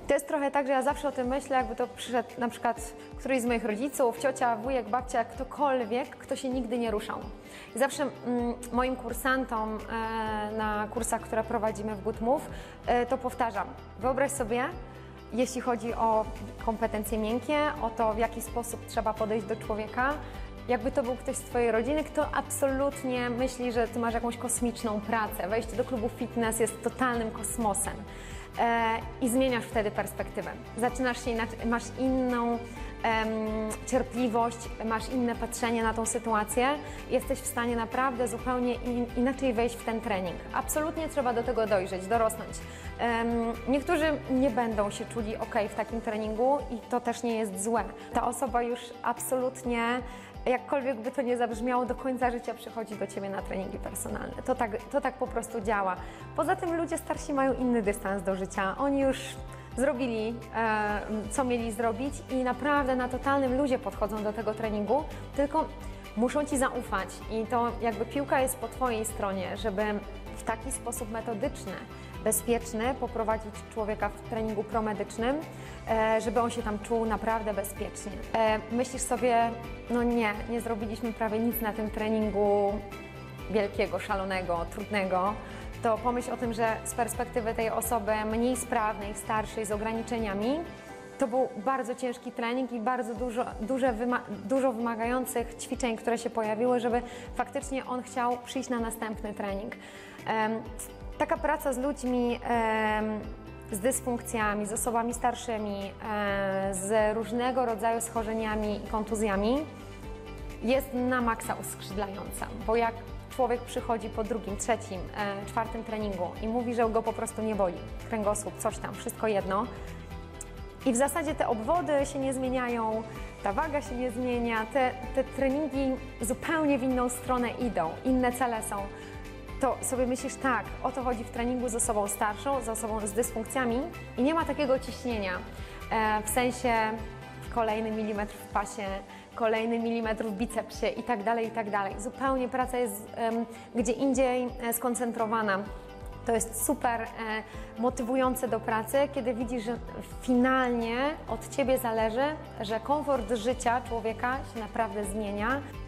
To jest trochę tak, że ja zawsze o tym myślę, jakby to przyszedł na przykład któryś z moich rodziców, ciocia, wujek, babcia, ktokolwiek, kto się nigdy nie ruszał. I zawsze moim kursantom na kursach, które prowadzimy w Good Move, to powtarzam. Wyobraź sobie, jeśli chodzi o kompetencje miękkie, o to, w jaki sposób trzeba podejść do człowieka, jakby to był ktoś z twojej rodziny, kto absolutnie myśli, że ty masz jakąś kosmiczną pracę. Wejście do klubu fitness jest totalnym kosmosem. I zmieniasz wtedy perspektywę. Zaczynasz się inaczej, masz inną cierpliwość, masz inne patrzenie na tą sytuację. Jesteś w stanie naprawdę zupełnie inaczej wejść w ten trening. Absolutnie trzeba do tego dojrzeć, dorosnąć. Niektórzy nie będą się czuli ok w takim treningu i to też nie jest złe. Ta osoba już absolutnie, jakkolwiek by to nie zabrzmiało, do końca życia przychodzi do Ciebie na treningi personalne. To tak po prostu działa. Poza tym ludzie starsi mają inny dystans do życia. Oni już zrobili, co mieli zrobić i naprawdę na totalnym luzie podchodzą do tego treningu, tylko muszą Ci zaufać i to jakby piłka jest po Twojej stronie, żeby w taki sposób metodyczny, bezpieczny poprowadzić człowieka w treningu promedycznym, żeby on się tam czuł naprawdę bezpiecznie. Myślisz sobie, no nie zrobiliśmy prawie nic na tym treningu wielkiego, szalonego, trudnego, to pomyśl o tym, że z perspektywy tej osoby mniej sprawnej, starszej, z ograniczeniami, to był bardzo ciężki trening i bardzo dużo wymagających ćwiczeń, które się pojawiły, żeby faktycznie on chciał przyjść na następny trening. Taka praca z ludźmi z dysfunkcjami, z osobami starszymi, z różnego rodzaju schorzeniami i kontuzjami jest na maksa uskrzydlająca, bo jak człowiek przychodzi po drugim, trzecim, czwartym treningu i mówi, że go po prostu nie boli, kręgosłup, coś tam, wszystko jedno i w zasadzie te obwody się nie zmieniają, ta waga się nie zmienia, te treningi zupełnie w inną stronę idą, inne cele są, to sobie myślisz, tak, o to chodzi w treningu z osobą starszą, z osobą z dysfunkcjami i nie ma takiego ciśnienia, w sensie kolejny milimetr w pasie, kolejny milimetr w bicepsie i tak dalej, i tak dalej. Zupełnie praca jest gdzie indziej skoncentrowana. To jest super motywujące do pracy, kiedy widzisz, że finalnie od Ciebie zależy, że komfort życia człowieka się naprawdę zmienia.